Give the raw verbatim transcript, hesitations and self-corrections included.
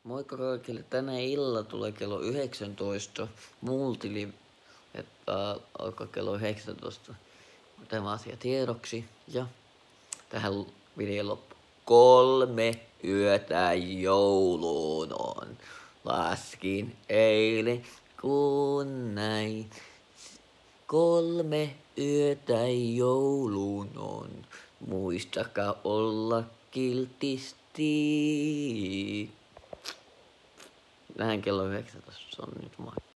Moikka kaikille, tänä illalla tulee kello yhdeksäntoista multilive, että alkaa kello yhdeksäntoista. Tämä asia tiedoksi ja tähän videon loppu. Kolme yötä jouluun on. Laskin eilen kun näin. Kolme yötä jouluun on. Muistakaa olla kiltisti. Nähdään kello yhdeksäntoista, se on nyt moi.